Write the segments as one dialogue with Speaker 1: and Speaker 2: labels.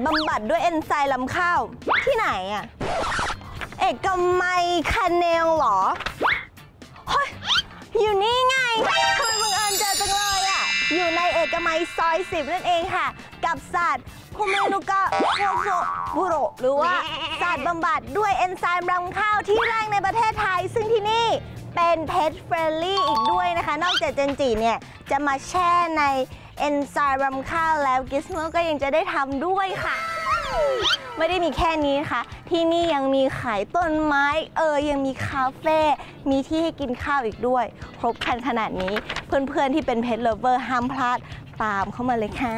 Speaker 1: บำบัดด้วยเอนไซม์ลำข้าวที่ไหนอะเอกมัยคาเนลหรอเฮ้ยอยู่นี่ไงทำไมบังเอิญเจอจังเลยอะอยู่ในเอกมัยซอย10นั่นเองค่ะกับศาสตร์คูเมนุกะโคโซบุโรหรือว่าศาสตร์บำบัดด้วยเอนไซม์ลำข้าวที่แรกในประเทศไทยซึ่งที่นี่เป็นเพจเฟรนลี่อีกด้วยนะคะนอกจากเจนจีเนี่ยจะมาแช่ในเอนไซม์รำข้าวแล้วกิสโมก็ยังจะได้ทำด้วยค่ะไม่ได้มีแค่นี้นะคะที่นี่ยังมีขายต้นไม้ยังมีคาเฟ่มีที่ให้กินข้าวอีกด้วยครบครันขนาดนี้เพื่อนๆที่เป็นเพจเลฟเวอร์ห้ามพลาดตามเข้ามาเลยค่ะ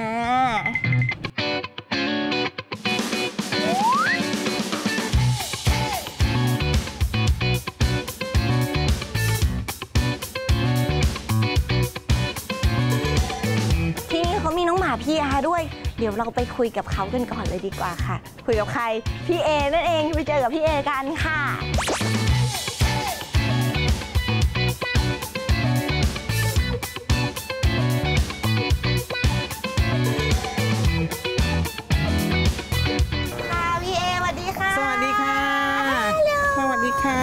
Speaker 1: มีน้องหมาพี่อาด้วยเดี๋ยวเราไปคุยกับเขากันก่อนเลยดีกว่าค่ะคุยกับใครพี่เอนั่นเองไปเจอกับพี่เอกันค่ะค่ะพี่เอสวัสดีค่ะ
Speaker 2: สวัสดีค่ะสวัสดีค่ะ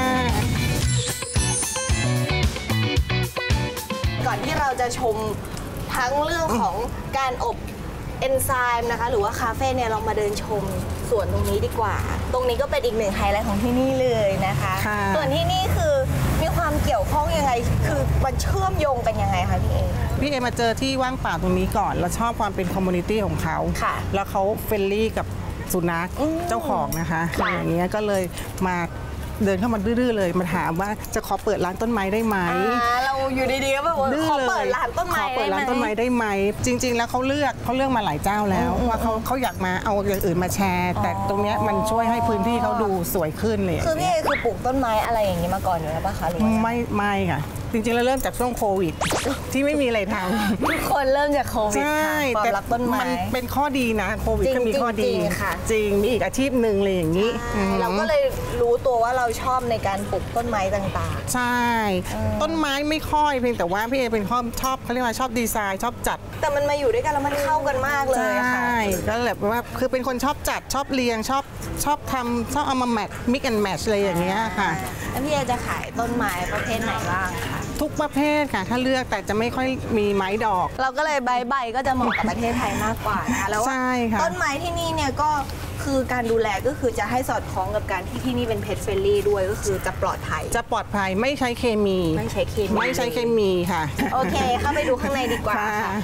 Speaker 1: ก่อนที่เราจะชมทั้งเรื่องของการอบเอนไซม์นะคะหรือว่าคาเฟ่เนี่ยเรามาเดินชมส่วนตรงนี้ดีกว่าตรงนี้ก็เป็นอีกหนึ่งไฮไลท์ของที่นี่เลยนะคะส่วนที่นี่คือมีความเกี่ยวข้องยังไงคือมันเชื่อมโยงกันยังไงคะพี่เอ
Speaker 2: มาเจอที่ว่างเปล่าตรงนี้ก่อนแล้วชอบความเป็นคอมมูนิตี้ของเขาแล้วเขาเฟรนลี่กับสุนัขเจ้าของนะคะอย่างเงี้ยก็เลยมาเดินเข้ามาดื้อเลยมาถามว่าจะขอเปิดร้านต้นไม้ได้ไหม
Speaker 1: เราอยู่ดีๆก็แบบขอเปิดร้านต้นไม้
Speaker 2: ได้ไหมจริงๆแล้วเขาเลือกมาหลายเจ้าแล้วว่าเขาอยากมาเอาอย่างอื่นมาแชร์แต่ตรงนี้มันช่วยให้พื้นที่เขาดูสวยขึ้นเลย
Speaker 1: คือพี่คือปลูกต้นไม้อะไรอย่างนี้มาก่อนอยู่แล้วป่ะคะหรือ
Speaker 2: ไม่ค่ะจริงๆแล้วเริ่มจากช่วงโควิดที่ไม่มีอะไรทำ
Speaker 1: ทุกคนเริ่มจากโควิดค่ะความรักต้นไม้
Speaker 2: มันเป็นข้อดีนะโควิดก็มีข้อดีจริงมีอีกอาชีพหนึ่งเลยอย่างนี้
Speaker 1: เราก็เลยรู้ตัวว่าเราชอบในการปลูกต้นไม้ต่าง
Speaker 2: ๆใช่ต้นไม้ไม่ค่อยเพียงแต่ว่าพี่เอเป็นชอบเขาเรียกว่าชอบดีไซน์ชอบจัด
Speaker 1: แต่มันมาอยู่ด้วยกันแล้วมันเข้ากันมากเลยค่ะ
Speaker 2: ใช่ก็แบบว่าคือเป็นคนชอบจัดชอบเรียงชอบทำชอบเอามาแมทมิกแอนด์แมทอะไรอย่างเงี้ยค่ะ
Speaker 1: แล้วพี่เอจะขายต้นไม้ประเภทไหนบ้างคะ
Speaker 2: ทุกประเภทค่ะถ้าเลือกแต่จะไม่ค่อยมีไม้ดอก
Speaker 1: เราก็เลยใบก็จะเหมาะกับประเทศไทยมากกว่านะคะแล้วต้นไม้ที่นี่เนี่ยก็คือการดูแลก็คือจะให้สอดคล้องกับการที่นี่เป็นเพจเฟรนลี่ด้วยก็คือจะปลอดภัย
Speaker 2: ไม่ใช้เคมีค่ะ
Speaker 1: โอเคเข้าไปดูข้างในดีกว่าค่ะ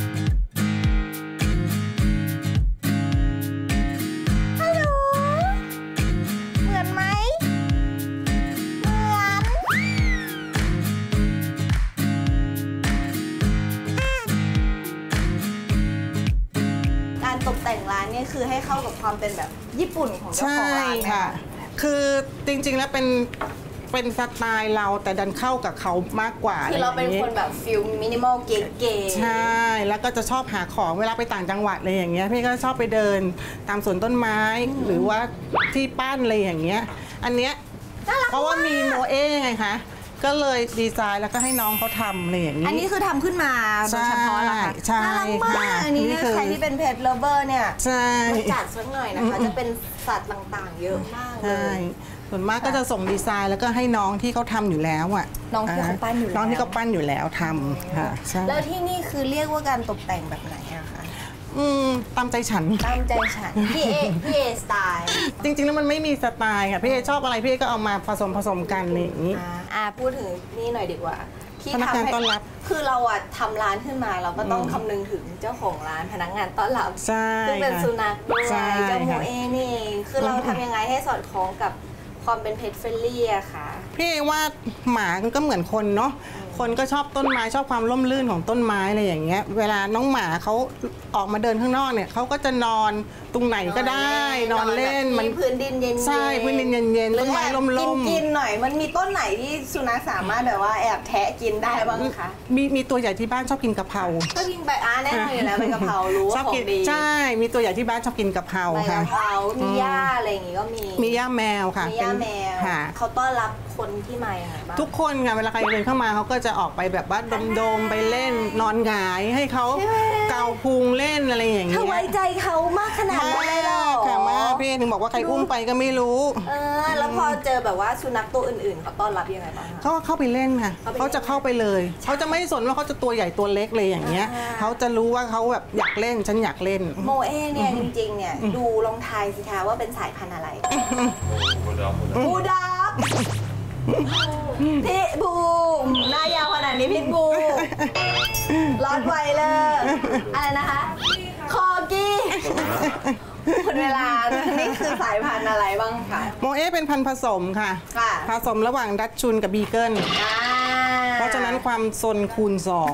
Speaker 1: ตกแต่งร้านนี่คือให้เข้ากับความเป็นแบบญี่ปุ่นของเจ้าของร้านไหมคะ
Speaker 2: คือจริงๆแล้วเป็นสไตล์เราแต่ดันเข้ากับเขามากกว่า
Speaker 1: คือเราเป็นคนแบบฟิลมินิมอลเก๋
Speaker 2: ๆใช่แล้วก็จะชอบหาของเวลาไปต่างจังหวัดอะไรอย่างเงี้ยพี่ก็ชอบไปเดินตามสวนต้นไม้หรือว่าที่ปั้นอะไรอย่างเงี้ยอันเนี้ยเพราะว่ามีโมเอ้ไงคะก็เลยดีไซน์แล้วก็ให้น้องเขาทำอะไรอย่างนี้
Speaker 1: อันนี้คือทำขึ้นมาโดยเฉพาะเหรอคะ
Speaker 2: ใช่
Speaker 1: ค่ะอันนี้ใครที่เป็นเพจเลฟเวอร์เนี่ยมาจัดสักหน่อยนะคะจะเป็นสัตว์ต่างๆเยอะมากเลย
Speaker 2: ส่วนมากก็จะส่งดีไซน์แล้วก็ให้น้องที่เขาทำอยู่แล้วอ่ะ
Speaker 1: น้องที่เขาปั้นอยู่
Speaker 2: แล้วทำค่ะ
Speaker 1: แล้วที่นี่คือเรียกว่าการตกแต่งแบบไหนอะคะ
Speaker 2: ตามใจฉัน
Speaker 1: พี่เอสไตล์
Speaker 2: จริงๆแล้วมันไม่มีสไตล์ค่ะพี่เอชอบอะไรพี่เอก็เอามาผสมกันอะไรอย่างนี้
Speaker 1: พูดถึงนี่หน่อยดีกว่าที่
Speaker 2: พนักงานต้อนรับ
Speaker 1: คือเราอะทำร้านขึ้นมาเราก็ต้องคำนึงถึงเจ้าของร้านพนักงานต้อนรับซึ่งเป็นสุนัขด้วยเจ้าโมเอนี่คือเราทำยังไงให้สอดคล้องกับความเป็นเพจเฟรนลี่อะค่ะ
Speaker 2: พี่ว่าหมาก็เหมือนคนเนาะคนก็ชอบต้นไม้ชอบความร่มรื่นของต้นไม้อะไรอย่างเงี้ยเวลาน้องหมาเขาออกมาเดินข้างนอกเนี่ยเขาก็จะนอนตรงไหนก็ได้นอนเล่น
Speaker 1: มันพื้นดินเย็น
Speaker 2: ใช่พื้นดินเย็นต้นไม้ร่ม
Speaker 1: กินหน่อยมันมีต้นไหนที่สุนัขสามารถแบบว่าแอบแทะกินได้บ้างคะ
Speaker 2: มีตัวใหญ่ที่บ้านชอบกินกะเพรา
Speaker 1: ก็กินใบแน่นอนอยู่แล้วใบกะเพรารู้ว่าของดี
Speaker 2: ใช่มีตัวใหญ่ที่บ้านชอบกินกะเพราค่ะ
Speaker 1: ใบกะเพรามีหญ้าอะไรอย่างงี้ก็มี
Speaker 2: หญ้าแมวค่ะ
Speaker 1: มีหญ้าแมวเขาต้อนรับคนที่มาอย่างไรบ้าง
Speaker 2: ทุกคนค่ะเวลาใครเดินเข้ามาเขาก็จะออกไปแบบว่าดมไปเล่นนอนหงายให้เขาเกาพุงเล่นอะไรอย่างเงี้ย
Speaker 1: ไว้ใจเขามากขนาดได้หรอ
Speaker 2: ค่ะมากพี่ถึงบอกว่าใครอุ้มไปก็ไม่รู้
Speaker 1: แล้วพอเจอแบบว่าสุนัขตัวอื่นๆเขาต้อนรับยังไงบ้างคะ
Speaker 2: เขาก็เข้าไปเล่นค่ะเขาจะเข้าไปเลยเขาจะไม่สนว่าเขาจะตัวใหญ่ตัวเล็กเลยอย่างเงี้ยเขาจะรู้ว่าเขาแบบอยากเล่นฉันอยากเล่น
Speaker 1: โมเอ้เนี่ยจริงๆเนี่ยดูลองทายสิคะว่าเป็นสายพันธุ์อะไรบูลด็อกพิทบูหน้ายาวขนาดนี้พิทบูรอดไวเลยอะไรนะคะคอกี้คนเวลานี่คือสายพันธุ์อะไรบ้างคะ
Speaker 2: โมเอเป็นพันธุ์ผสมค่ะผสมระหว่างดัชชุนกับบีเกิลเพราะฉะนั้นความซนคูณ 2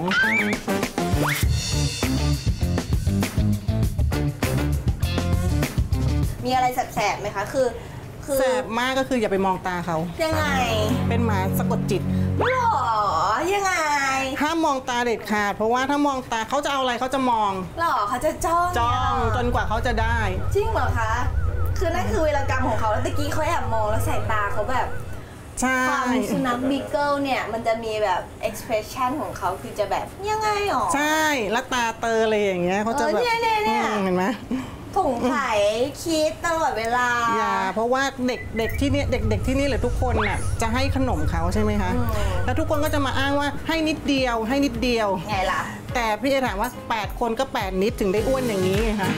Speaker 1: มีอะไรแสบๆไหมคะคือ
Speaker 2: แสบมากก็คืออย่าไปมองตาเขา
Speaker 1: ยังไง
Speaker 2: เป็นหมาสะกดจิต
Speaker 1: หรอยังไง
Speaker 2: ห้ามมองตาเด็ดขาดเพราะว่าถ้ามองตาเขาจะเอาอะไรเขาจะมอง
Speaker 1: หรอเขาจะจ้อง
Speaker 2: จนกว่าเขาจะได้
Speaker 1: จริงเหรอคะคือนั่นคือเวลากรรมของเขาแล้วตะกี้เขาแอบมองแล้วสายตาเขาแบบความสุนัขบีเกิลเนี่ยมันจะมีแบบ expression ของเขาคือจะแบบยังไงหรอ
Speaker 2: ใช่แล้วตาเตอเลยอย่างเงี้ยเขาจะแบบเห็นไหม
Speaker 1: สงสัยคิดตลอดเวลา
Speaker 2: อย่าเพราะว่าเด็กที่นี่เด็กที่นี่หรือทุกคนน่ะจะให้ขนมเขาใช่ไหมคะแล้วทุกคนก็จะมาอ้างว่าให้นิดเดียวให้นิดเดียว
Speaker 1: ไงล่ะ
Speaker 2: แต่พี่จะถามว่า8คนก็8นิดถึงได้อ้วนอย่างนี้ไงคะ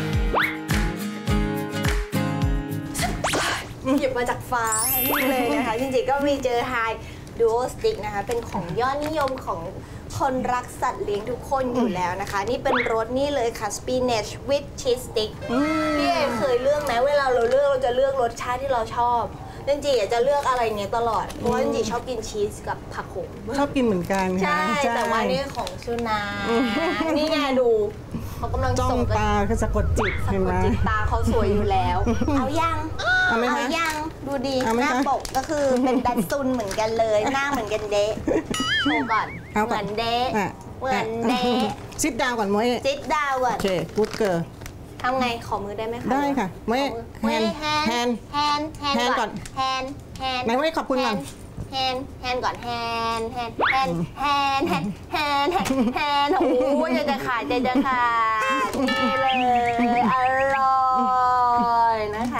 Speaker 1: หยิบมาจากฟ้านี่เลยนะคะจริงๆก็มีเจอไฮดูโอสติกนะคะเป็นของยอดนิยมของคนรักสัตว์เลี้ยงทุกคนอยู่แล้วนะคะนี่เป็นรสนี่เลยค่ะ spinach with cheese stick พี่เอเคยเลือกไหมเวลาเราจะเลือกรสชาติที่เราชอบจริงๆจะเลือกอะไรเงี้ยตลอดเพราะว่าจริงๆชอบกินชีสกับผักโขม
Speaker 2: ชอบกินเหมือนกัน
Speaker 1: ใช่แต่ว่านี่ของสุนัขนี่ไงดูเขากำลัง
Speaker 2: จ้องตาเขาสะกดจิต
Speaker 1: เห็นไหมจิตตาเขาสวยอยู่แล้วเอายังดูดีหน้าปกก็คือเป็นดัชซุนเหมือนกันเลยหน้าเหมือนกันเดะโชว์ก่อนเหมือนเดะ
Speaker 2: ซิดดาวก่อนมวย
Speaker 1: ซิดดาวก่อน
Speaker 2: โอเคกู๊ดเกิร์ล
Speaker 1: ทำไงขอมือได้ไหมคะ
Speaker 2: ได้ค่ะมวยแฮนก่อน
Speaker 1: แฮน
Speaker 2: ไหนมวยขอบคุณก่อน
Speaker 1: แฮนก่อนแฮนโอ้ยจะขาดนี่เลยอร่อยนะคะ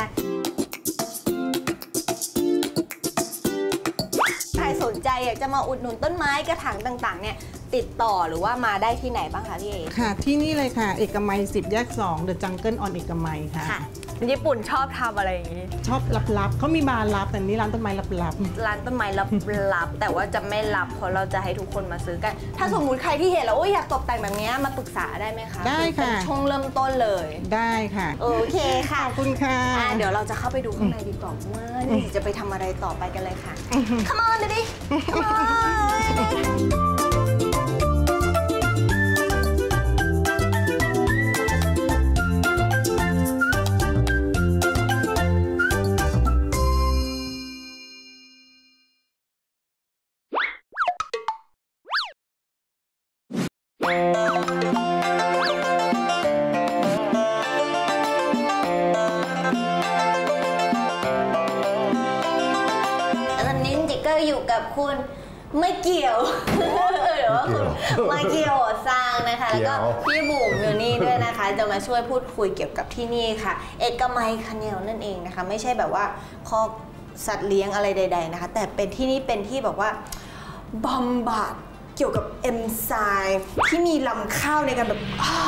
Speaker 1: ใครสนใจอยากจะมาอุดหนุนต้นไม้กระถางต่างๆเนี่ยติดต่อหรือว่ามาได้ที่ไหนบ้างคะพี่เอ
Speaker 2: ค่ะที่นี่เลยค่ะเอกมัย10 แยก 2 The Jungle on เอกมัยค่ะ
Speaker 1: ญี่ปุ่นชอบทำอะไรอย่างนี้
Speaker 2: ชอบลับๆเขามีบาร์ลับแต่นี้ร้านต้นไม้ลับ
Speaker 1: ร้านต้นไม้ลับแต่ว่าจะไม่ลับเพราะเราจะให้ทุกคนมาซื้อกันถ้าสมมุติใครที่เห็นแล้วอยากตกแต่งแบบนี้มาปรึกษาได้ไหมคะ
Speaker 2: ได้ค่ะ
Speaker 1: ช่วงเริ่มต้นเลย
Speaker 2: ได้ค่ะ
Speaker 1: โอเคค่ะ
Speaker 2: ขอบคุณค่ะ
Speaker 1: เดี๋ยวเราจะเข้าไปดูข้างในดีกว่าว่านี่จะไปทำอะไรต่อไปกันเลยค่ะ Come on daddy Come onอยู่กับคุณไม่เกี่ยวหรือว่าคุณมาเกี่ยวสร้างนะคะแล้วก็พี่บุ๋มอยู่นี่ด้วยนะคะจะมาช่วยพูดคุยเกี่ยวกับที่นี่ค่ะเอกมัยคาเนลนั่นเองนะคะไม่ใช่แบบว่าคอกสัตว์เลี้ยงอะไรใดๆนะคะแต่เป็นที่นี่เป็นที่แบบว่าบำบัดเกี่ยวกับเอนไซม์ที่มีลำข้าวในการแบบ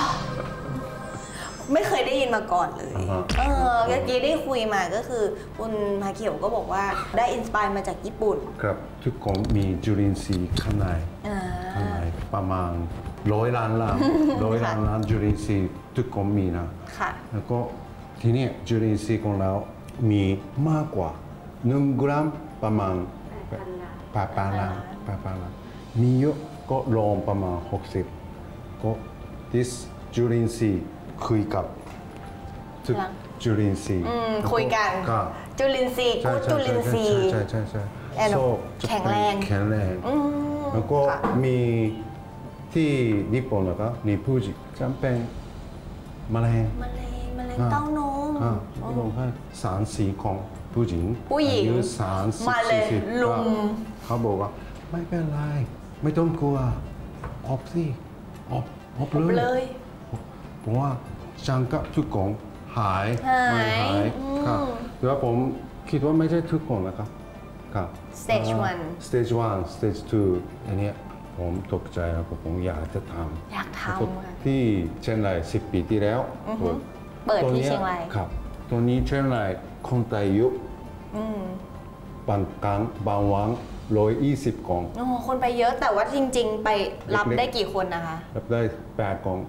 Speaker 1: ไม่เคยได้ยินมาก่อนเลยเมื่อกี้ได้คุยมาก็คือคุณมาเขียวก็บอกว่าได้อินสปายมาจากญี่ปุ่น
Speaker 3: ครับทุกคนมีจุลินทรีย์ข้างในประมาณ100 ล้านล้านจุลินทรีย์ทุกคนมีนะแล้วก็ที่นี่จุลินทรีย์ของเรามีมากกว่า1 กรัมประมาณ8,000 ล้านมีเยอะก็รวมประมาณ60ก็ this จุลินทรีย์คุยกับจุลินทรีย์
Speaker 1: คุยกันจุลินทรีย์กูจุลินทรีย์
Speaker 3: ใช่
Speaker 1: แข็งแรง
Speaker 3: แล้วก็มีที่ญี่ปุ่นนะครับมีผู้หญิงจำเป็นแมลง
Speaker 1: เต้านม
Speaker 3: ญี่ปุ่นให้3-4ของผู้หญิงอายุ30-40
Speaker 1: ลุม
Speaker 3: เขาบอกว่าไม่เป็นไรไม่ต้องกลัวออกสิออกเลยเพราะว่าฉันกับทุกคนหาย
Speaker 1: หาย
Speaker 3: ไม่หายครับแต่ว่าผมคิดว่าไม่ใช่ทุกคนนะครับครับ
Speaker 1: stage 1
Speaker 3: stage 1 stage 2อันเนี้ยผมตกใจแล้วก็ผมอยากจะทำ
Speaker 1: อยากทำค่ะ
Speaker 3: ที่เชียงราย10 ปีที่แล้ว
Speaker 1: เปิดที่เชียงราย
Speaker 3: ครับตัวนี้เชียงรายคนไทยเยอะบางครั้งบางวัน120 กล่อง
Speaker 1: โอ้คนไปเยอะแต่ว่าจริง ๆ ไปรับได้กี่คนนะคะ
Speaker 3: รับได้8 กล่อง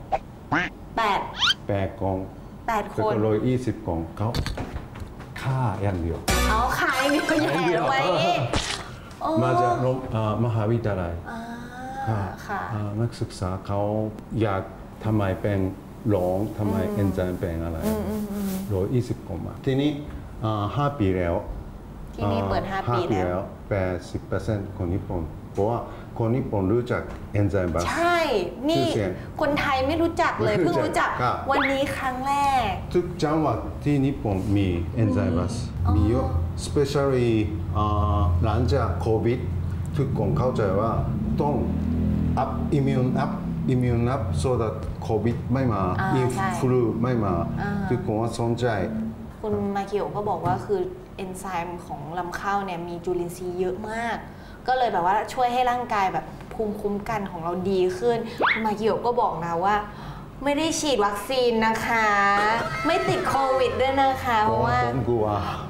Speaker 1: 8
Speaker 3: กล่อง
Speaker 1: 8 ค
Speaker 3: แล้ว
Speaker 1: น
Speaker 3: ก็120 กล่องเขาค่าอย่างเดียว
Speaker 1: เอาขายเดียวแย่ลงไว้นี่โอ้
Speaker 3: มาจากมหาวิทยาลัย
Speaker 1: ค่ะ
Speaker 3: นักศึกษาเขาอยากทำไมเป็นหลงทำไมเอนไซม์เป็นอะไร120 กล่องมาทีนี้5 ปีแล้ว
Speaker 1: ที่นี่เปิด 5 ปีแล้ว
Speaker 3: 80% คนญี่ปุ่นเพราะว่าคนญี่ปุ่นรู้จักเอนไซม์บัส
Speaker 1: ใช่ นี่คนไทยไม่รู้จักเลยเพิ่งรู้จัก
Speaker 3: ครับ
Speaker 1: วันนี้ครั้งแรก
Speaker 3: ทุกจังหวัดที่ญี่ปุ่นมีเอนไซม์บัสมีเยอะ especially หลังจากโควิดทุกคนเข้าใจว่าต้อง up immune up so that โควิดไม่มา
Speaker 1: ใช่
Speaker 3: ฟลูไม่มาทุกคนว่าสนใจ
Speaker 1: คุณมาเกียวก็บอกว่าคือเอนไซม์ของลำข้าวเนี่ยมีจุลินทรีย์เยอะมาก ก็เลยแบบว่าช่วยให้ร่างกายแบบภูมิคุ้มกันของเราดีขึ้นคุณมาเกียวก็บอกนะว่า ไม่ได้ฉีดวัคซีนนะคะ ไม่ติดโควิดด้วยนะคะเพราะว่า
Speaker 3: ผมกลัว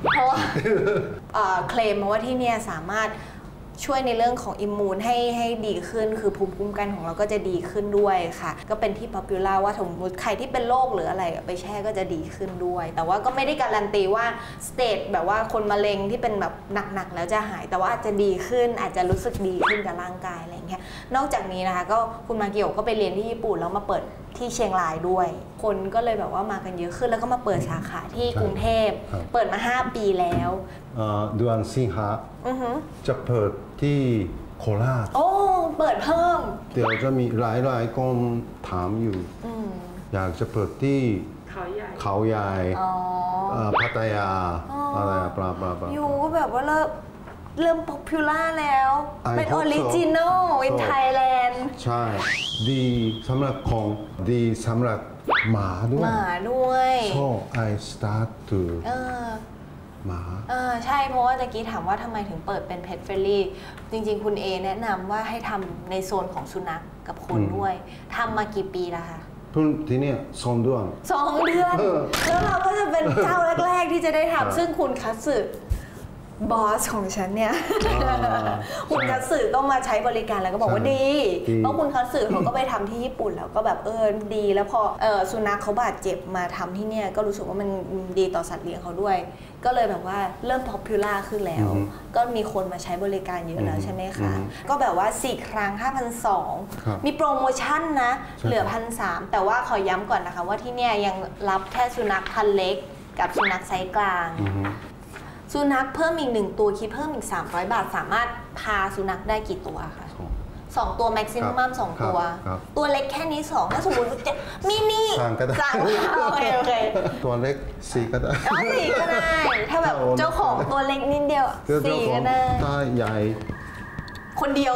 Speaker 1: เคลมมาว่าที่เนี่ยสามารถช่วยในเรื่องของอิมมูนให้ดีขึ้นคือภูมิคุ้มกันของเราก็จะดีขึ้นด้วยค่ะก็เป็นที่ป๊อปปูล่าว่าสมมติใครที่เป็นโรคหรืออะไรไปแช่ก็จะดีขึ้นด้วยแต่ว่าก็ไม่ได้การันตีว่าสเตจแบบว่าคนมะเร็งที่เป็นแบบหนักๆแล้วจะหายแต่ว่าอาจจะดีขึ้นอาจจะรู้สึกดีขึ้นกับร่างกายอะไรอย่างเงี้ยนอกจากนี้นะคะก็คุณมาเกียวก็ไปเรียนที่ญี่ปุ่นแล้วมาเปิดที่เชียงรายด้วย คนก็เลยแบบว่ามากันเยอะขึ้นแล้วก็มาเปิดสาขาที่กรุงเทพเปิดมา5 ปีแล้ว
Speaker 3: เดือนสิงหาจะเปิดที่โคราช
Speaker 1: โอ้เปิดเพิ่ม
Speaker 3: เดี๋ยวจะมีหลายคนถามอยู่อยากจะเปิดที่เขาใหญ่พัทยาอะไรปลา
Speaker 1: อยู่ก็แบบว่าเริ่มป๊อปปูล่าแล้วเป็นออริจินอลin Thailand
Speaker 3: ใช่ดีสำหรับของดีสำหรับหมาด้วย so I start to หมา
Speaker 1: ใช่เพราะว่าตะกี้ถามว่าทำไมถึงเปิดเป็น Pet Friendly จริงๆคุณเอแนะนำว่าให้ทำในโซนของสุนัขกับคนด้วยทำมากี่ปีแล้วคะ
Speaker 3: เพิ่งทีนี้2 เดือน
Speaker 1: แล้วเราก็จะเป็นเจ้าแรกๆที่จะได้ทำซึ่งคุณคัตสึบอสของฉันเนี่ยคุณคัตสึก็มาใช้บริการแล้วก็บอกว่าดีเพราะคุณคัตสึเขาก็ไปทำที่ญี่ปุ่นแล้วก็แบบดีแล้วพอสุนัขเขาบาดเจ็บมาทำที่เนี่ยก็รู้สึกว่ามันดีต่อสัตว์เลี้ยงเขาด้วยก็เลยแบบว่าเริ่มป๊อปปูล่าขึ้นแล้วก็มีคนมาใช้บริการเยอะแล้วใช่ไหมคะก็แบบว่า4 ครั้ง 5,200 มีโปรโมชั่นนะเหลือ 1,300 แต่ว่าขอย้ำก่อนนะคะว่าที่เนี่ยยังรับแค่สุนัขพันธุ์เล็กกับสุนัขไซส์กลางสุนัขเพิ่มอีก1 ตัวคิดเพิ่มอีก300 บาทสามารถพาสุนัขได้กี่ตัวคะ2 ตัวแม็กซิมัม2 ตัวตัวเล็กแค่นี้2ถ้าสมมติจะมินิ
Speaker 3: 3 ก็ได้
Speaker 1: โอเค
Speaker 3: ตัวเล็ก4 ก็ได้
Speaker 1: 4 ก็ได้ถ้าแบบเจ้าของตัวเล็กนิดเดียว4 ก็ได้
Speaker 3: ถ้าใหญ่
Speaker 1: คนเดียว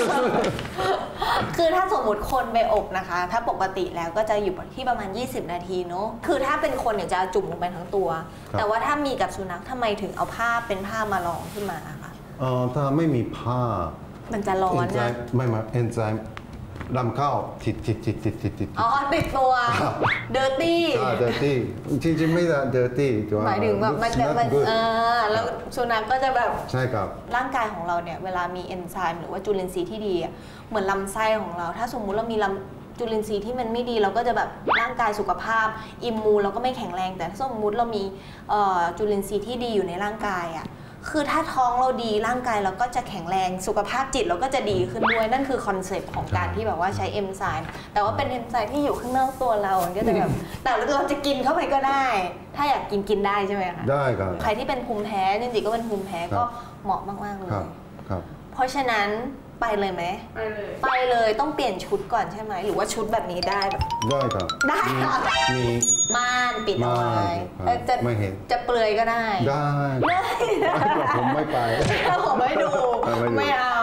Speaker 1: คือถ้าสมมติคนไปอบนะคะถ้าปกติแล้วก็จะอยู่ที่ประมาณ20 นาทีเนาะคือถ้าเป็นคนเนี่ยจะจุ่มลงไปทั้งตัวแต่ว่าถ้ามีกับสุนัขทำไมถึงเอาผ้าเป็นผ้ามารองขึ้นมาคะ
Speaker 3: ถ้าไม่มีผ้า
Speaker 1: มันจะร้อนนะ
Speaker 3: ไม่มาเอนไซม์ลำข้าวติด
Speaker 1: ติดตัวเดอร์ตี้
Speaker 3: จริงๆไม่ได้เดอร์ตี้
Speaker 1: หมายถึงแบบมันจะแล้วสุนัขก็จะแบบ
Speaker 3: ใช่ครับ
Speaker 1: ร่างกายของเราเนี่ยเวลามีเอนไซม์หรือว่าจุลินทรีย์ที่ดีเหมือนลำไส้ของเราถ้าสมมุติเรามีจุลินทรีย์ที่มันไม่ดีเราก็จะแบบร่างกายสุขภาพอิมมูนเราก็ไม่แข็งแรงแต่ถ้าสมมุติเรามีจุลินทรีย์ที่ดีอยู่ในร่างกายคือถ้าท้องเราดีร่างกายเราก็จะแข็งแรงสุขภาพจิตเราก็จะดีขึ้นด้วยนั่นคือคอนเซปต์ของการที่แบบว่าใช้เอนไซม์แต่ว่าเป็นเอนไซม์ที่อยู่ข้างนอกตัวเราก็จะแบบแต่เราจะกินเข้าไปก็ได้ถ้าอยากกินได้ใช่ไหมคะ
Speaker 3: ได้ครับ
Speaker 1: ใครที่เป็นภูมิแพ้จริงๆก็เป็นภูมิแพ้ก็เหมาะมากๆเลย
Speaker 3: ครับ
Speaker 1: เพราะฉะนั้นไปเลยไหมไปเลยต้องเปลี่ยนชุดก่อนใช่ไหมหรือว่าชุดแบบนี้ได้แบบ
Speaker 3: ได้ครับ
Speaker 1: ได้
Speaker 3: มี
Speaker 1: ม่านปิดเอาไว้
Speaker 3: ไม่เห็น
Speaker 1: จะเปลือยก็ได้
Speaker 3: ผมไม่ไป
Speaker 1: ผมไม่ดูไม่เอา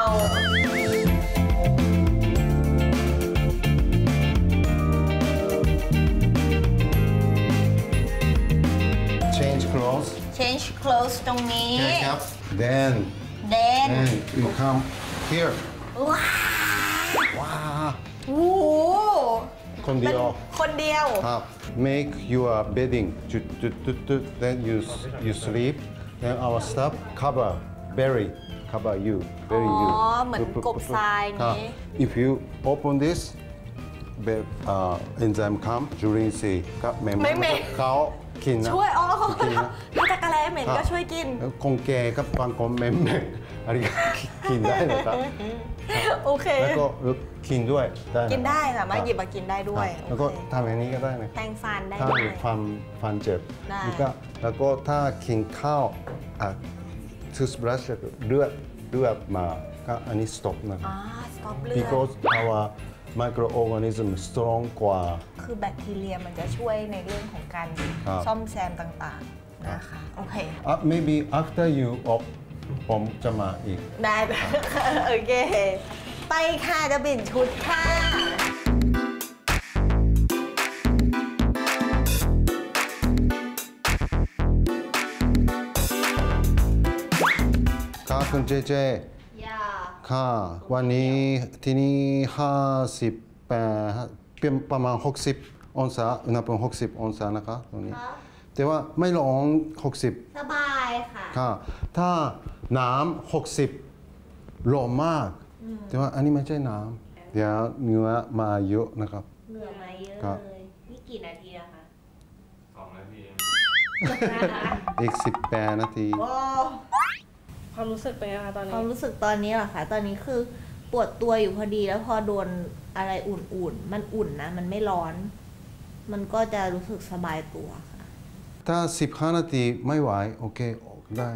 Speaker 1: รงนี้
Speaker 3: Okay,ครับ then you come here
Speaker 1: ว้าว
Speaker 3: ว้า
Speaker 1: โอ้โห
Speaker 3: คนเดียว
Speaker 1: คนเดียว
Speaker 3: ครับ make your bedding then you sleep then our stuff cover you bury you
Speaker 1: อ๋อเหมือนกบทรายอย่างนี้
Speaker 3: if you open this enzyme come จุลินทรีย์ก็เหม็นเขากินนะ
Speaker 1: ช่วยอ๋อ
Speaker 3: กินนะ
Speaker 1: ถ้าจักรแลเหม็นก็ช่วยกิน
Speaker 3: คงแก่กับบางคนเหม็นอะไรก็กินได้นะครับ
Speaker 1: โอเค
Speaker 3: แล้วก็กินด้วยได้ะ
Speaker 1: กินได้สามารถหยิบมากินได้ด้วย
Speaker 3: แล้วก็ทำอย่างนี้ก็ได้นะ
Speaker 1: แปรงฟันได้
Speaker 3: ถ้า
Speaker 1: ด้วย
Speaker 3: มีฟันเจ็บ
Speaker 1: ได้
Speaker 3: แล้วก็ถ้ากินข้าวtoothbrush เลือดมาก็อันนี้ stop นะครับ
Speaker 1: สต็อปเลือด
Speaker 3: because our microorganism strong กว่า
Speaker 1: คือแบคทีเรียมันจะช่วยในเรื่องของการ
Speaker 3: ครับ
Speaker 1: ซ่อมแซมต่างๆนะคะโอเค
Speaker 3: maybe after you off ผมจะมาอีก
Speaker 1: ได้ โอเค ไปค่ะจะเปลี่ยนชุดค่ะ
Speaker 3: ค่ะคุณเจเจ ค่ะวันนี้ที่นี่58เป็นประมาณ60องศาอุณหภูมิ60องศานะคะตรงนี้แต่ว่าไม่ร้อน60
Speaker 1: สบายค่ะ
Speaker 3: ค่ะถ้าน้ำ60ร้อนมากแต่ว่าอันนี้ไม่ใช่น้ำเดี๋ยวเนื้อมาเยอะนะครับ
Speaker 1: เหงื่อมาเยอะ
Speaker 3: ครับ
Speaker 1: เลยนี่กี่นาทีแล้วคะ
Speaker 4: 2 นาที
Speaker 3: อีก18นาที
Speaker 1: โอ้
Speaker 5: ความรู้สึกเป็นยังไงตอน
Speaker 1: ค
Speaker 5: นี้
Speaker 1: วามรู้สึกตอนนี้เหรอคะตอนนี้คือปวดตัวอยู่พอดีแล้วพอโดนอะไรอุ่นๆมันอุ่นนะมันไม่ร้อน มันก็จะรู้สึกสบายตัวค่ะ
Speaker 3: ถ้า15นาทีไม่ไหวโอเคออกได้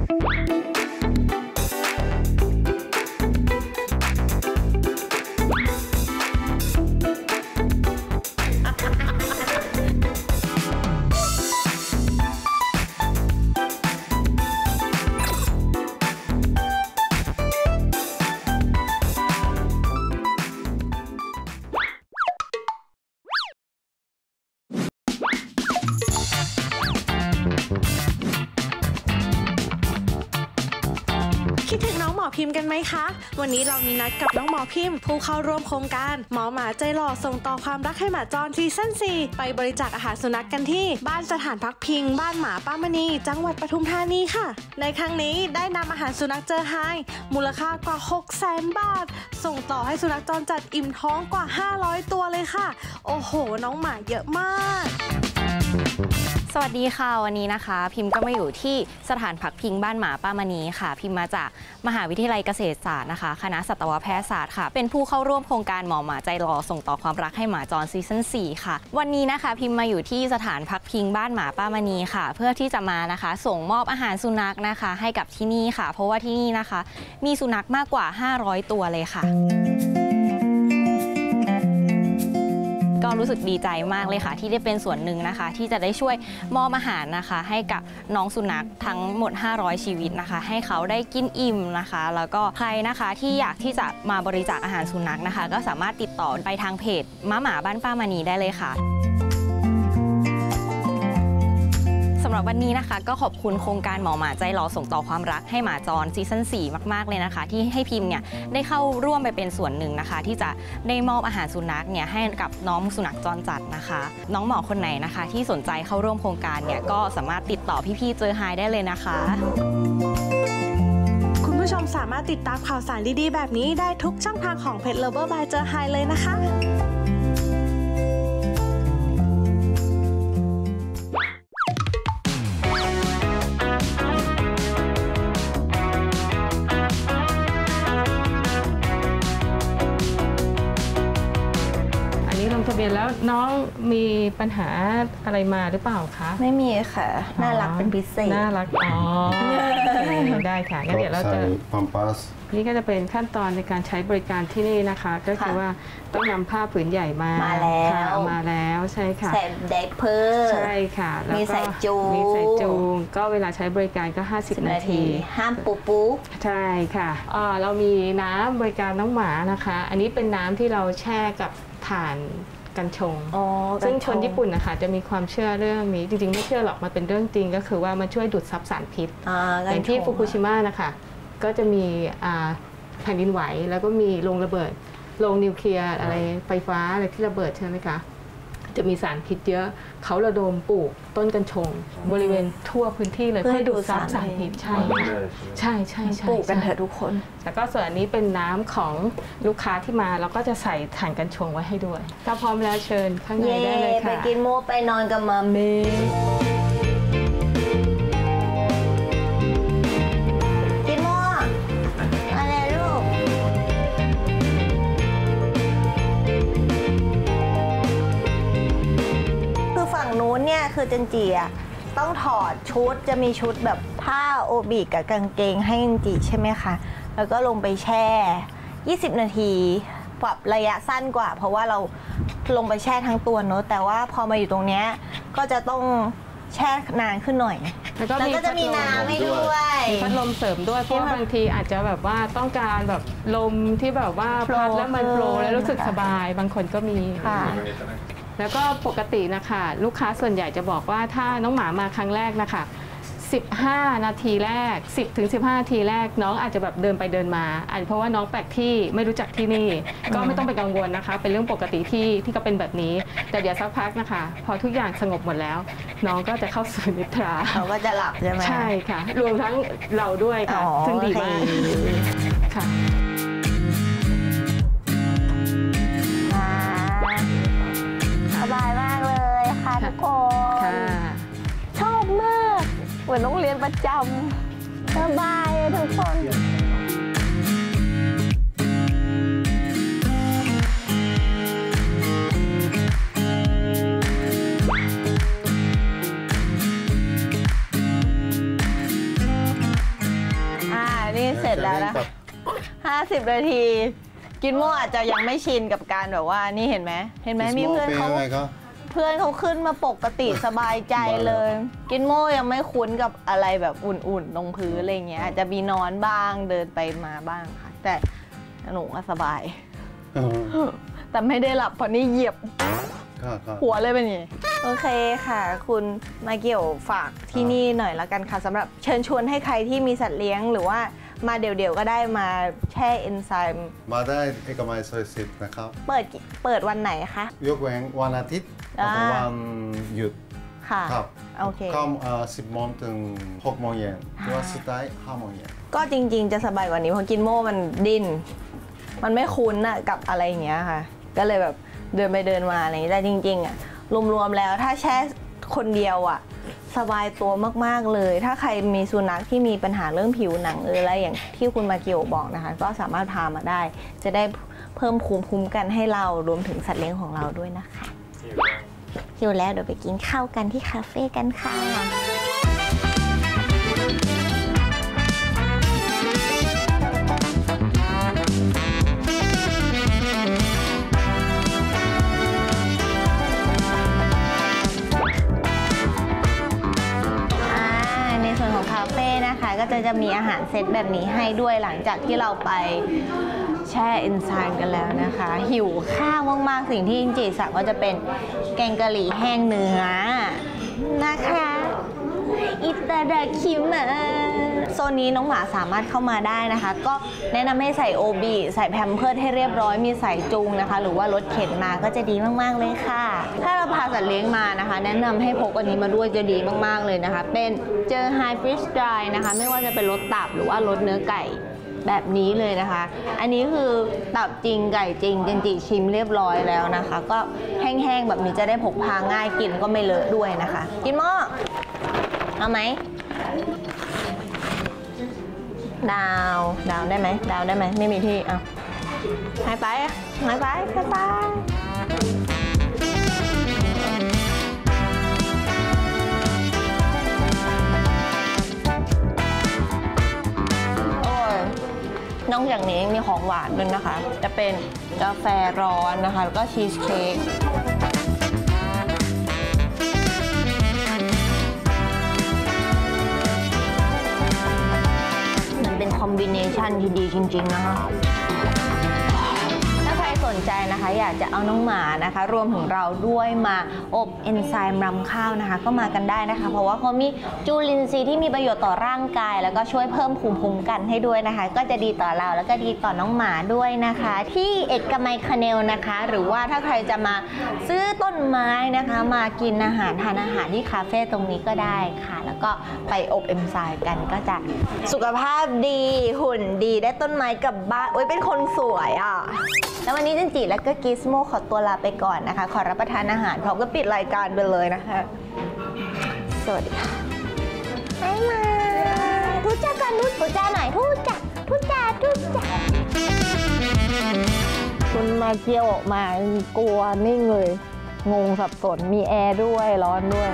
Speaker 5: คิดถึงน้องหมอพิมพ์กันไหมคะ วันนี้เรามีนัดกับน้องหมอพิมพ์ผู้เข้าร่วมโครงการหมอหมาใจหล่อส่งต่อความรักให้หมาจรซีซั่น 4 ไปบริจาคอาหารสุนัขกันที่บ้านสถานพักพิงบ้านหมาป้ามณีจังหวัดปทุมธานีค่ะ ในครั้งนี้ได้นำอาหารสุนัขเจอไฮมูลค่ากว่า 600,000 บาท ส่งต่อให้สุนัขจรจัดอิ่มท้องกว่า500ตัวเลยค่ะโอ้โหน้องหมาเยอะมาก
Speaker 6: สวัสดีค่ะวันนี้นะคะพิมพ์ก็มาอยู่ที่สถานพักพิงบ้านหมาป้ามณีค่ะพิมพ์มาจากมหาวิทยาลัยเกษตรศาสตร์นะคะคณะสัตวแพทยศาสตร์ค่ะเป็นผู้เข้าร่วมโครงการหมอหมาใจหล่อส่งต่อความรักให้หมาจรซีซั่น 4 ค่ะวันนี้นะคะพิมพ์มาอยู่ที่สถานพักพิงบ้านหมาป้ามณีค่ะเพื่อที่จะมานะคะส่งมอบอาหารสุนัขนะคะให้กับที่นี่ค่ะเพราะว่าที่นี่นะคะมีสุนัขมากกว่า500ตัวเลยค่ะก็รู้สึกดีใจมากเลยค่ะที่ได้เป็นส่วนหนึ่งนะคะที่จะได้ช่วยมอบอาหารนะคะให้กับน้องสุนัขทั้งหมด500ชีวิตนะคะให้เขาได้กินอิ่มนะคะแล้วก็ใครนะคะที่อยากที่จะมาบริจาคอาหารสุนัขนะคะก็สามารถติดต่อไปทางเพจม้าหมาบ้านป้ามณีได้เลยค่ะสำหรับวันนี้นะคะก็ขอบคุณโครงการหมอหมาใจหล่อส่งต่อความรักให้หมาจรซีซั่น 4 มากๆเลยนะคะที่ให้พิมพ์เนี่ยได้เข้าร่วมไปเป็นส่วนหนึ่งนะคะที่จะได้มอบอาหารสุนัขเนี่ยให้กับน้องสุนัขจรจัดนะคะน้องหมอคนไหนนะคะที่สนใจเข้าร่วมโครงการเนี่ยก็สามารถติดต่อพี่ๆเจอไฮได้เลยนะคะ
Speaker 5: คุณผู้ชมสามารถติดตามข่าวสารดีๆแบบนี้ได้ทุกช่องทางของ Pet Lover by เจอไฮเลยนะคะ
Speaker 7: ลงทะเบียนแล้วน้องมีปัญหาอะไรมาหรือเปล่าคะ
Speaker 1: ไม่มีค่ะน่ารักเป็นพิเศษ
Speaker 7: น่ารักอ๋อได้ค่ะงั้นเดี๋ยวเราจะ
Speaker 3: พัมปัส
Speaker 7: นี่ก็จะเป็นขั้นตอนในการใช้บริการที่นี่นะคะก็คือว่าต้องนำผ้าผืนใหญ่มาแล้วมาแล้วใช่ค่ะ
Speaker 1: ใส่เด็กเพิ่ม
Speaker 7: ใช่ค่ะแล้วก็มีใส่จูงก็เวลาใช้บริการก็50 นาที
Speaker 1: ห้ามปูปู
Speaker 7: ใช่ค่ะเรามีน้ำบริการน้องหมานะคะอันนี้เป็นน้ำที่เราแช่กับถ่านกัญชง
Speaker 1: อ๋อ
Speaker 7: ซึ่ง
Speaker 1: กัญช
Speaker 7: คน
Speaker 1: ง
Speaker 7: ญี่ปุ่นนะคะจะมีความเชื่อเรื่องนี้จริงๆไม่เชื่อหรอกมันเป็นเรื่องจริงก็คือว่ามันช่วยดูดซับสารพิษ อย่างที่ฟุกุชิมะนะคะก็จะมีแผ่นดินไหวแล้วก็มีโรงระเบิดโรงนิวเคลียร์อะไรไฟฟ้าอะไรที่ระเบิดใช่ไหมคะจะมีสารพิษเยอะเขาระดมปลูกต้นกัญชงบริเวณทั่วพื้นที่เลยเพื่อดูดซับสารพิษใช่ใช่ใช่ใช่
Speaker 1: ปลูกกันเถอะทุกคน
Speaker 7: แล้วก็ส่วนอันนี้เป็นน้ำของลูกค้าที่มาเราก็จะใส่ถ่านกัญชงไว้ให้ด้วยถ้าพร้อมแล้วเชิญข้างใน
Speaker 1: เย่
Speaker 7: ได้เลย
Speaker 1: ไป
Speaker 7: ค่ะ
Speaker 1: กินโมไปนอนกับมามีกินโมอะไรลูกคือฝั่งนู้นเนี่ยคือจันจีอะต้องถอดชุดจะมีชุดแบบผ้าโอบิกับกางเกงให้จันจีใช่ไหมคะแล้วก็ลงไปแช่ 20 นาทีปรับระยะสั้นกว่า เพราะว่าเราลงไปแช่ทั้งตัวเนอะแต่ว่าพอมาอยู่ตรงเนี้ยก็จะต้องแช่นานขึ้นหน่อย
Speaker 7: แล้วก็
Speaker 1: แล้วก็จะมีน้ำให้ด้วย
Speaker 7: มีพัดลมเสริมด้วยเพราะว่าบางทีอาจจะแบบว่าต้องการแบบลมที่แบบว่าพัดแล้วมันโฟลว์แล้วรู้สึกสบายบางคนก็มี
Speaker 1: ค่ะ
Speaker 7: แล้วก็ปกตินะคะลูกค้าส่วนใหญ่จะบอกว่าถ้าน้องหมามาครั้งแรกนะคะ15 นาทีแรก 10 ถึง 15 นาทีแรกน้องอาจจะแบบเดินไปเดินมาอาจเพราะว่าน้องแปลกที่ไม่รู้จักที่นี่ ก็ไม่ต้องไปกังวลนะคะ เป็นเรื่องปกติที่ก็เป็นแบบนี้ แต่เดี๋ยวสักพักนะคะ พอทุกอย่างสงบหมดแล้ว น้องก็จะเข้าสู่นิทรา
Speaker 1: เขาก็จะหลับใช่ไหม
Speaker 7: ใช่ค่ะ รวมทั้งเราด้วยค่ะ
Speaker 1: อ๋อ
Speaker 7: ซึ่งดีมาก
Speaker 1: โอเค
Speaker 7: ค่ะ
Speaker 1: สบายมากเลยค่ะทุกคน
Speaker 7: ค่ะ
Speaker 1: ชอบมากเหมือนโรงเรียนประจำสบายเลยทุกคน นี่เสร็จแล้วนะ 50 นาที กินโมอาจจะยังไม่ชินกับการแบบว่านี่เห็นไหมมีเพื่อนเขาขึ้นมาปกติสบายใจเลย กินโมยังไม่คุ้นกับอะไรแบบอุ่นๆตรงพื้นอะไรเงี้ยอาจจะมีนอนบ้างเดินไปมาบ้างค่ะ แต่หนูก็สบาย แต่ไม่ได้หลับเพราะนี่เหยียบหัวเลยเป็นอย่างนี้โอเคค่ะ คุณมาเกี่ยวฝากที่นี่หน่อยละกันค่ะสำหรับเชิญชวนให้ใครที่มีสัตว์เลี้ยงหรือว่ามาเดี่ยวๆก็ได้มาแช่เอนไซม์
Speaker 3: มาได้เอกมัยซอย10นะครับ
Speaker 1: เปิดวันไหนคะ
Speaker 3: ยกเว้นวันอาทิตย์แล้วก็วันหยุด
Speaker 1: ค่ะ
Speaker 3: ครับ
Speaker 1: โอเค
Speaker 3: เข้า10 โมงถึง 6 โมงเย็นหรือว่าสุดท้าย 5 โมงเย็น
Speaker 1: ก็จริงๆจะสบายกว่านี้เพราะกินโม่มันดิ้นมันไม่คุ้นอะกับอะไรอย่างเงี้ยค่ะ ก็เลยแบบเดินไปเดินมาอะไรอย่างเงี้ยแต่จริงๆอะรวมๆแล้วถ้าแช่คนเดียวอะสบายตัวมากๆเลย ถ้าใครมีสุนัขที่มีปัญหาเรื่องผิวหนังอะไรอย่างที่คุณมาเกียวบอกนะคะ ก็สามารถพามาได้ จะได้เพิ่มภูมิคุ้มกันให้เรารวมถึงสัตว์เลี้ยงของเราด้วยนะคะหิวแล้วเดี๋ยวไปกินข้าวกันที่คาเฟ่กันค่ะในส่วนของคาเฟ่นะคะก็จะมีอาหารเซตแบบนี้ให้ด้วยหลังจากที่เราไปแช่เอนไซม์กันแล้วนะคะหิวข้าวมากๆสิ่งที่จินจิสั่งก็จะเป็นแกงกะหรี่แห้งเนื้อนะคะอิตาดาคิมะโซนนี้น้องหมาสามารถเข้ามาได้นะคะ ก็แนะนำให้ใส่โอบีใส่แพมเพิร์สให้เรียบร้อยมีใส่จูงนะคะ หรือว่ารถเข็นมาก็จะดีมากๆเลยค่ะถ้าเราพาสัตว์เลี้ยงมานะคะ แนะนำให้พกอันนี้มาด้วยจะดีมากๆเลยนะคะเป็นเจอไฮฟิชดรายนะคะไม่ว่าจะเป็นรสตับหรือว่ารสเนื้อไก่แบบนี้เลยนะคะ อันนี้คือตับจริงไก่จริงจินจิชิมเรียบร้อยแล้วนะคะ ก็แห้งๆแบบนี้จะได้พกพาง่ายกินก็ไม่เลอะด้วยนะคะ กินหม้อเอาไหมดาวได้ไหมดาวได้ไหมไม่มีที่เอาหายไปนอกจากนี้มีของหวานด้วยนะคะจะเป็นกาแฟร้อนนะคะแล้วก็ชีสเค้กมันเป็นคอมบิเนชันที่ดีจริงๆนะคะถ้าใครสนใจนะนะคะ อยากจะเอาน้องหมานะคะรวมถึงเราด้วยมาอบเอนไซม์รำข้าวนะคะก็มากันได้นะคะ เพราะว่าเขามีจุลินทรีย์ที่มีประโยชน์ต่อร่างกายแล้วก็ช่วยเพิ่มภูมิคุ้มกันให้ด้วยนะคะก็จะดีต่อเราแล้วก็ดีต่อน้องหมาด้วยนะคะที่เอกมัยคาเนลนะคะหรือว่าถ้าใครจะมาซื้อต้นไม้นะคะมากินอาหารทานอาหารที่คาเฟ่ตรงนี้ก็ได้ค่ะแล้วก็ไปอบเอนไซม์กันก็จะสุขภาพดีหุ่นดีได้ต้นไม้กลับบ้านโอ๊ยเป็นคนสวยอ่ะแล้ววันนี้จันจิแล้วก็กิสโมขอตัวลาไปก่อนนะคะขอรับประทานอาหารพร้อมก็ปิดรายการไปเลยนะคะสวัสดีค่ะบ๊ายบายทุจ้ากันทุจ้าหน่อยทุจ้าคุณมาเที่ยวออกมากลัวนิ่งเลยงงสับสนมีแอร์ด้วยร้อนด้วย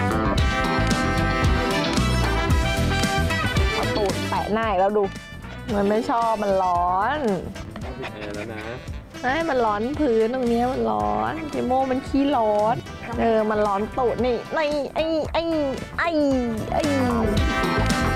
Speaker 1: เอาตูดแปะหน้าแล้วดูมันไม่ชอบมันร้อนแล้วนะมันร้อนพื้นตรงนี้มันร้อนพี่โมมันขี้ร้อนมันร้อนตูดนี่ไอ้